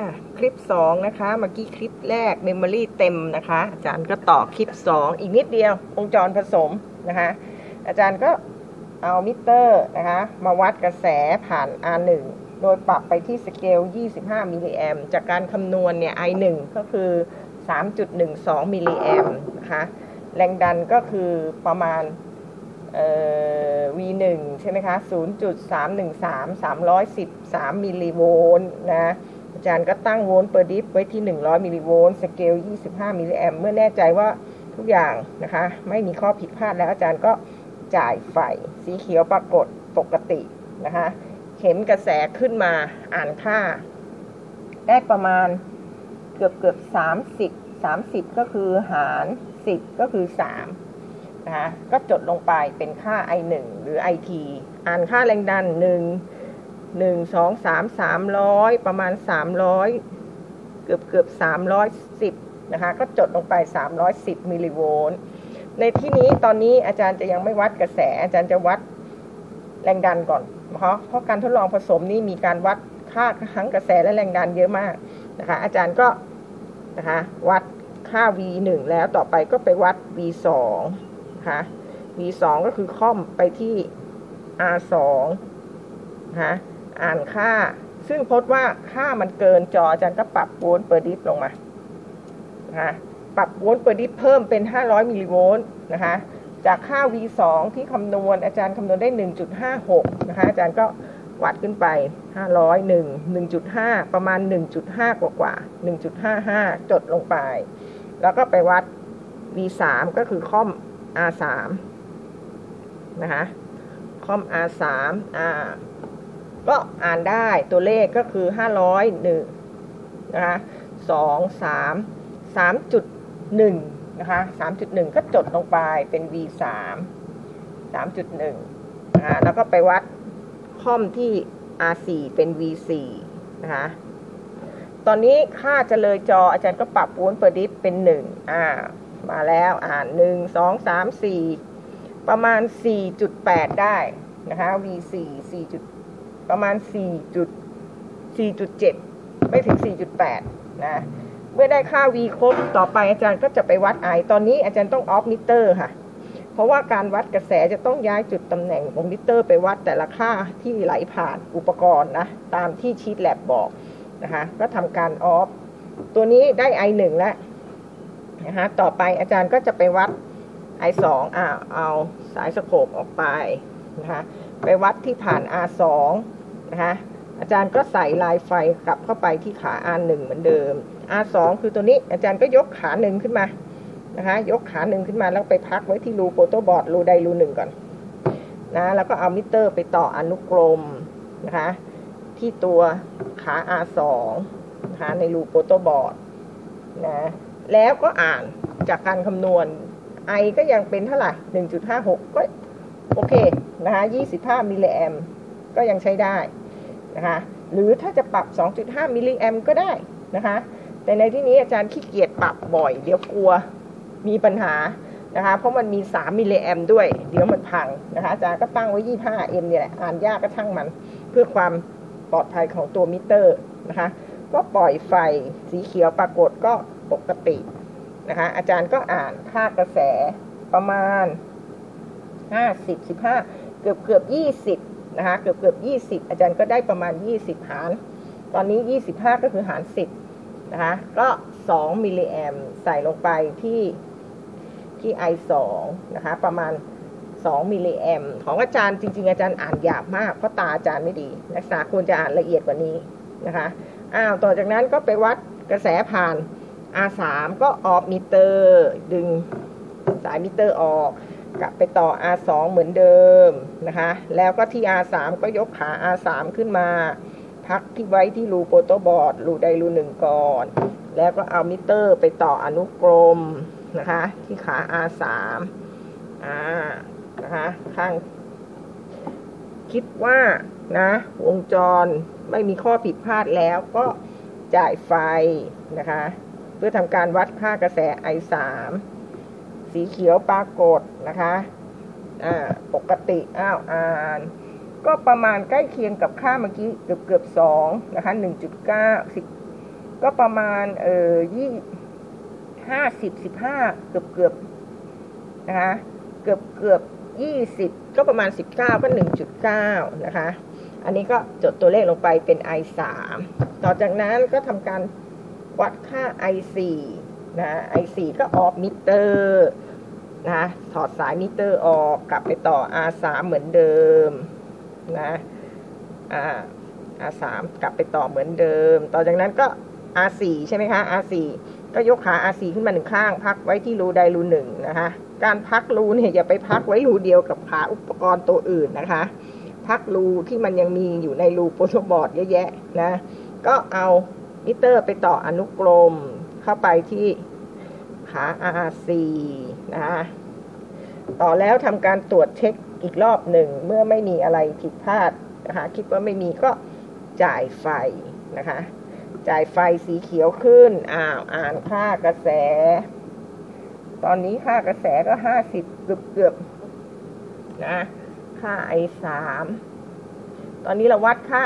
คลิป2นะคะเมื่อกี้คลิปแรกเมมโมรี่เต็มนะคะอาจารย์ก็ต่อคลิป2อีกนิดเดียววงจรผสมนะคะอาจารย์ก็เอามิเตอร์นะคะมาวัดกระแสผ่าน R1 โดยปรับไปที่สเกล25มิลลิแอมจากการคำนวณเนี่ย I1 ก็คือ 3.12 มิลลิแอมนะคะแรงดันก็คือประมาณV1 ใช่ไหมคะ 0.313 313 มิลลิโวลต์นะอาจารย์ก็ตั้งโวลต์เปอร์ดิฟไว้ที่100มิลลิโวลต์สเกล25มิลลิแอมเมื่อแน่ใจว่าทุกอย่างนะคะไม่มีข้อผิดพลาดแล้วอาจารย์ก็จ่ายไฟสีเขียวปรากฏปกตินะคะเข็มกระแสขึ้นมาอ่านค่าได้ประมาณเกือบ30ก็คือหาร10ก็คือ3นะคะก็จดลงไปเป็นค่า I1 หรือ IT อ่านค่าแรงดัน1 2 3 300ประมาณ300เกือบ310นะคะก็จดลงไป310มิลลิโวลต์ในที่นี้ตอนนี้อาจารย์จะยังไม่วัดกระแสอาจารย์จะวัดแรงดันก่อนเพราะการทดลองผสมนี้มีการวัดค่าทั้งกระแสและแรงดันเยอะมากนะคะอาจารย์ก็นะคะวัดค่า V1 แล้วต่อไปก็ไปวัด V2 นะคะ V2 ก็คือค่อมไปที่ R2 นะคะอ่านค่าซึ่งพบว่าค่ามันเกินจออาจารย์ก็ปรับโวลต์เปอร์ดิฟลงมานะคะปรับโวลต์เปอร์ดิฟเพิ่มเป็น500มิลลิโวลต์นะคะจากค่า V2 ที่คำนวณอาจารย์คำนวณได้ 1.56 นะคะอาจารย์ก็วัดขึ้นไป1.5 ประมาณ 1.5 กว่า 1.55 จดลงไปแล้วก็ไปวัด V3 ก็คือค่อม R3 นะคะค่อม R3 ก็อ่านได้ตัวเลขก็คือ501นะคะ3.1นะคะ3.1ก็จดลงไปเป็น V3 3.1นะคะแล้วก็ไปวัดค่อมที่ R4 เป็น V4 นะคะตอนนี้ค่าจะเลยจออาจารย์ก็ปรับโวลต์เปอร์ดิฟเป็น1มาแล้วอ่าน1 2 3 4ประมาณ 4.8 ได้นะคะ V4 ประมาณ 4.7 ไม่ถึง 4.8 นะเมื่อได้ค่า V ครบต่อไปอาจารย์ก็จะไปวัด I ตอนนี้อาจารย์ต้องออฟมิเตอร์ค่ะเพราะว่าการวัดกระแสจะต้องย้ายจุดตำแหน่งของมิเตอร์ไปวัดแต่ละค่าที่ไหลผ่านอุปกรณ์นะตามที่ชีทแลบบอกนะคะก็ทำการออฟตัวนี้ได้ I1 แล้วนะคะต่อไปอาจารย์ก็จะไปวัด I2 เอาสายสโคปออกไปนะคะไปวัดที่ผ่าน R2 นะคะอาจารย์ก็ใส่ลายไฟกลับเข้าไปที่ขา R1 เหมือนเดิม R2 คือตัวนี้อาจารย์ก็ยกขาหนึ่งขึ้นมานะคะยกขาหนึ่งขึ้นมาแล้วไปพักไว้ที่รูโปรโตบอร์ดรูใดรูหนึ่งก่อนนะแล้วก็เอามิเตอร์ไปต่ออนุกรมนะคะที่ตัวขา R2 นะคะในรูโปรโตบอร์ดนะแล้วก็อ่านจากการคำนวณ I ก็ยังเป็นเท่าไหร่ 1.56 ก็โอเคนะคะ25มิลลิแอมก็ยังใช้ได้นะคะหรือถ้าจะปรับ 2.5 มิลลิแอมก็ได้นะคะแต่ในที่นี้อาจารย์ขี้เกียจปรับบ่อยเดี๋ยวกลัวมีปัญหานะคะเพราะมันมี3มิลลิแอมด้วยเดี๋ยวมันพังนะคะอาจารย์ก็ตั้งไว้ 25M เนี่ยแหละอ่านยากก็ช่างมันเพื่อความปลอดภัยของตัวมิเตอร์นะคะก็ปล่อยไฟสีเขียวปรากฏก็ปกตินะคะอาจารย์ก็อ่านค่ากระแสประมาณ50 15เกือบ20นะคะเกือบ20อาจารย์ก็ได้ประมาณ20หารตอนนี้25ก็คือหาร10นะคะก็2มิลลิแอมใส่ลงไปที่ I2 นะคะประมาณ2มิลลิแอมของอาจารย์จริงๆอาจารย์อ่านหยาบมากเพราะตาอาจารย์ไม่ดีนักศึกษาควรจะอ่านละเอียดกว่านี้นะคะต่อจากนั้นก็ไปวัดกระแสผ่าน R3 ก็ออฟมิเตอร์ดึงสายมิเตอร์ออกกลับไปต่อ R2 เหมือนเดิมนะคะแล้วก็ที่ R3 ก็ยกขา R3 ขึ้นมาพักที่ไว้ที่รูโปรโตบอร์ดรูใดรูหนึ่งก่อนแล้วก็เอามิเตอร์ไปต่ออนุกรมนะคะที่ขา R3 นะคะข้างคิดว่านะวงจรไม่มีข้อผิดพลาดแล้วก็จ่ายไฟนะคะเพื่อทำการวัดค่ากระแส I3 สีเขียวปรากฏนะคะปกติอ่านก็ประมาณใกล้เคียงกับค่าเมื่อกี้เกือบ2นะคะ 1.9 ก็ประมาณ15 เกือบนะคะเกือบ20ก็ประมาณ19ก็1.9นะคะอันนี้ก็จดตัวเลขลงไปเป็น I3 ต่อจากนั้นก็ทำการวัดค่า I4 นะ I4 ก็ออกมิเตอร์นะถอดสายมิเตอร์ออกกลับไปต่อ R3 เหมือนเดิมนะR3 กลับไปต่อเหมือนเดิมต่อจากนั้นก็ R4 ใช่ไหมคะ R4 ก็ยกขา R4 ขึ้นมา1ข้างพักไว้ที่รูใดรูหนึ่งนะคะการพักรูเนี่ยอย่าไปพักไว้รูเดียวกับขาอุปกรณ์ตัวอื่นนะคะพักรูที่มันยังมีอยู่ในรูโปรโตบอร์ดเยอะแยะนะก็เอามิเตอร์ไปต่ออนุกรมเข้าไปที่ขา R4 นะคะต่อแล้วทำการตรวจเช็คอีกรอบหนึ่งเมื่อไม่มีอะไรผิดพลาดนะคะคิดว่าไม่มีก็จ่ายไฟนะคะจ่ายไฟสีเขียวขึ้นอ่านค่ากระแสตอนนี้ค่ากระแสก็50เกือบนะค่า I3 ตอนนี้เราวัดค่า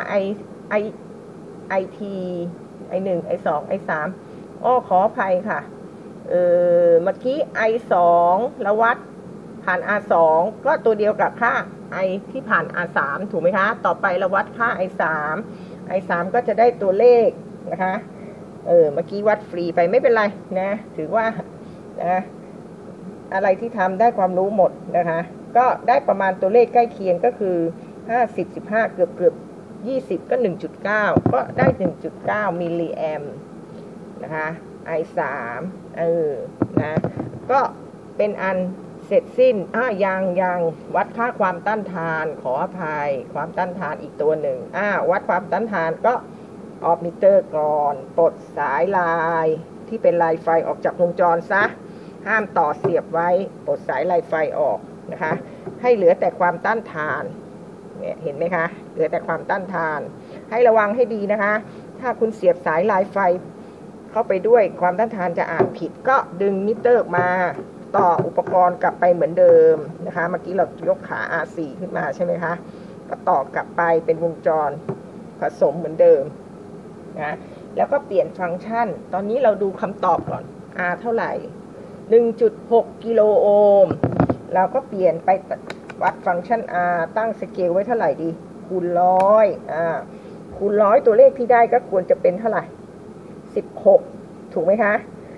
IT I1 I2 I3 ขออภัยค่ะเมื่อกี้ I2 เราวัดผ่าน R2 ก็ตัวเดียวกับค่า I ที่ผ่าน R3 ถูกไหมคะต่อไปเราวัดค่า I3 ก็จะได้ตัวเลขนะคะเมื่อกี้วัดฟรีไปไม่เป็นไรนะถือว่านะอะไรที่ทำได้ความรู้หมดนะคะก็ได้ประมาณตัวเลขใกล้เคียงก็คือ50 15เกือบ20ก็ 1.9 ก็ได้ 1.9 มิลลิแอมป์นะคะ I3 นะก็เป็นอันเสร็จสิ้นยังวัดค่าความต้านทานขออภัยความต้านทานอีกตัวหนึ่งวัดความต้านทานก็ออกมิเตอร์ก่อนปลดสายลายที่เป็นลายไฟออกจากวงจรซะห้ามต่อเสียบไว้ปลดสายลายไฟออกนะคะให้เหลือแต่ความต้านทานเนี่ยเห็นไหมคะเหลือแต่ความต้านทานให้ระวังให้ดีนะคะถ้าคุณเสียบสายลายไฟเข้าไปด้วยความต้านทานจะอ่านผิดก็ดึงมิเตอร์มาต่ออุปกรณ์กลับไปเหมือนเดิมนะคะเมื่อกี้เรายกขา R4 ขึ้นมาใช่ไหมคะก็ต่อกลับไปเป็นวงจรผสมเหมือนเดิมนะแล้วก็เปลี่ยนฟังก์ชันตอนนี้เราดูคำตอบก่อน R เท่าไหร่ 1.6 กิโลโอห์มเราก็เปลี่ยนไปวัดฟังก์ชัน R ตั้งสเกลไว้เท่าไหร่ดีคูณ100คูณ100ตัวเลขที่ได้ก็ควรจะเป็นเท่าไหร่16ถูกไหมคะ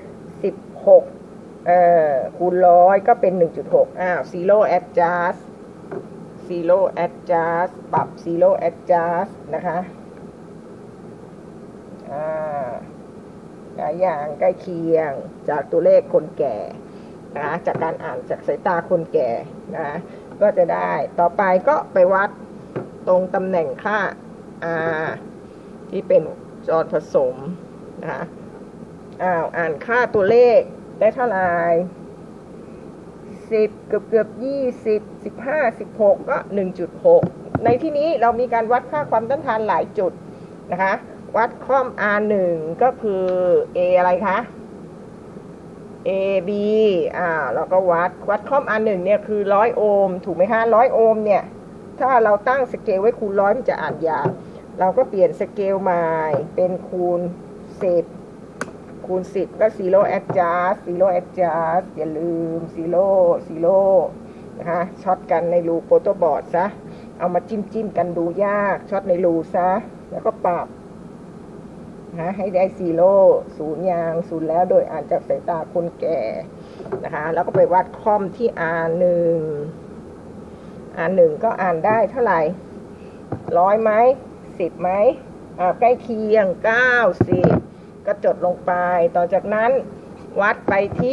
16คูณ100ก็เป็น 1.6 zero adjust ปรับ zero adjust นะคะหลายอย่างใกล้เคียงจากตัวเลขคนแก่นะจากการอ่านจากสายตาคนแก่นะก็จะได้ต่อไปก็ไปวัดตรงตำแหน่งค่า R ที่เป็นจรผสมนะคะอ่านค่าตัวเลขได้เท่าไหร่10เกือบ20 15 16ก็ 1.6 ในที่นี้เรามีการวัดค่าความต้านทานหลายจุดนะคะวัดค่อม R1 ก็คือ A อะไรคะ AB เราก็วัดค่อม R1 เนี่ยคือ100โอห์มถูกไหมคะ100โอห์มเนี่ยถ้าเราตั้งสเกลไว้คูณ100มันจะอ่านยากเราก็เปลี่ยนสเกลใหม่เป็นคูณ10ก็zero adjust อย่าลืมzeroนะคะช็อตกันในรูโปรโตบอร์ดซะเอามาจิ้มกันดูยากช็อตในรูซะแล้วก็ปรับนะให้ได้0ศูนย์แล้วโดยอ่านจากสายตาคนแก่นะคะแล้วก็ไปวัดคอมที่ R1 ก็อ่านได้เท่าไหร่100ไหม10ไหมใกล้เคียง90ก็จดลงไปต่อจากนั้นวัดไปที่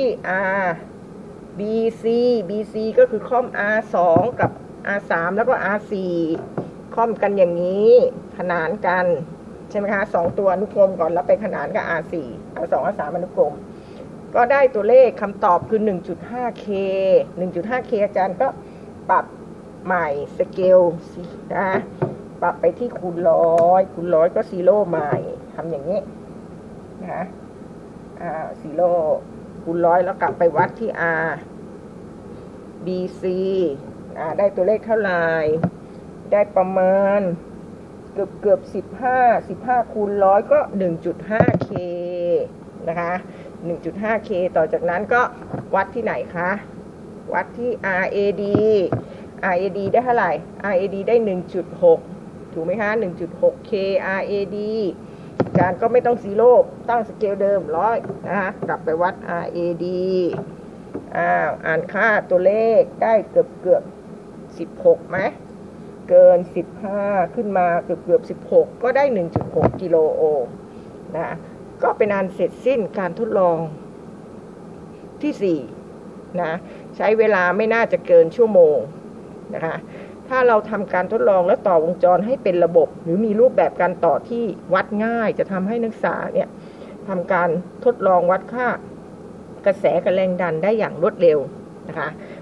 BC ก็คือค่อม R2 กับ R3 แล้วก็ R4 ค่อมกันอย่างนี้ขนานกันใช่ไหมคะ2ตัวอนุกรมก่อนแล้วไปขนานกับ R4 R2 R3 อนุกรมก็ได้ตัวเลขคำตอบคือ 1.5K อาจารย์ก็ปรับใหม่สเกลนะปรับไปที่คูณ100ก็ซีโร่ใหม่ทำอย่างนี้นะคะ0คูณ100แล้วกลับไปวัดที่ R BC ได้ตัวเลขเท่าไหร่ได้ประมาณเกือบ15คูณ100ก็ 1.5K นะคะ 1.5K ต่อจากนั้นก็วัดที่ไหนคะวัดที่ RAD ได้เท่าไหร่ RAD ได้ 1.6 ถูกไหมคะ 1.6K RAD อาจารย์ก็ไม่ต้องซีโร่ตั้งสเกลเดิม100นะคะกลับไปวัด RAD อ่านค่าตัวเลขได้เกือบ16ไหมเกิน15ขึ้นมาเกือบ16ก็ได้ 1.6 กิโลโอห์มนะก็เป็นอันเสร็จสิ้นการทดลองที่4นะใช้เวลาไม่น่าจะเกินชั่วโมงนะคะถ้าเราทำการทดลองและต่อวงจรให้เป็นระบบหรือมีรูปแบบการต่อที่วัดง่ายจะทำให้นักศึกษาเนี่ยทำการทดลองวัดค่ากระแสกับแรงดันได้อย่างรวดเร็วนะคะ